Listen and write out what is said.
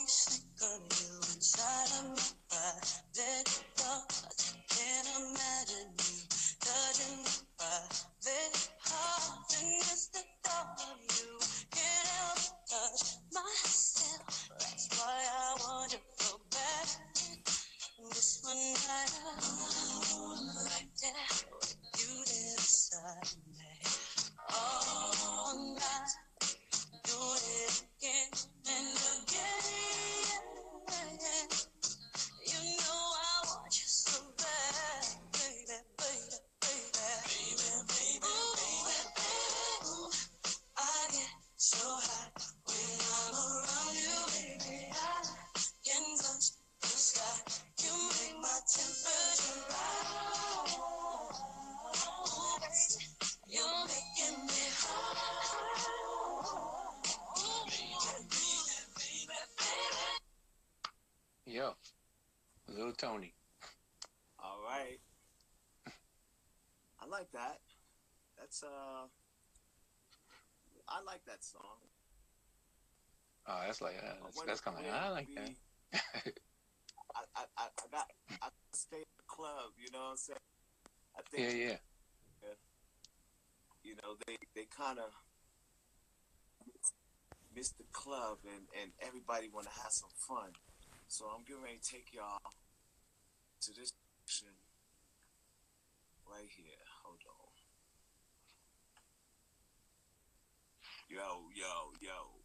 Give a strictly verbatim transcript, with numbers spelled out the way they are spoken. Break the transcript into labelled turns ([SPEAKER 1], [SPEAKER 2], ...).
[SPEAKER 1] always think of you inside of my private thoughts. Can't imagine you touching my private heart. And it's the thought of you. Can't help but touch myself. That's why I want to go back. This one night alone, right there, you there beside me. All night, do it again and again. You know I want you so bad, baby, baby, baby, baby, baby, baby. Ooh, I get so hot when I'm around you, baby. I can touch the sky. You make my temperature rise. Ooh, baby, you're making me high. Ooh, baby, baby, baby.
[SPEAKER 2] Yo, Little Tony.
[SPEAKER 3] All right. I like that. That's uh I like that song.
[SPEAKER 2] Oh, that's like uh, that's, that's kind of I like that.
[SPEAKER 3] I, I, I I got I stay at the club, you know what I'm saying? I think
[SPEAKER 2] Yeah, yeah.
[SPEAKER 3] you know, they, they kinda miss the club and, and everybody wanna have some fun. So I'm getting ready to take y'all to this section right here. Hold on. Yo, yo, yo.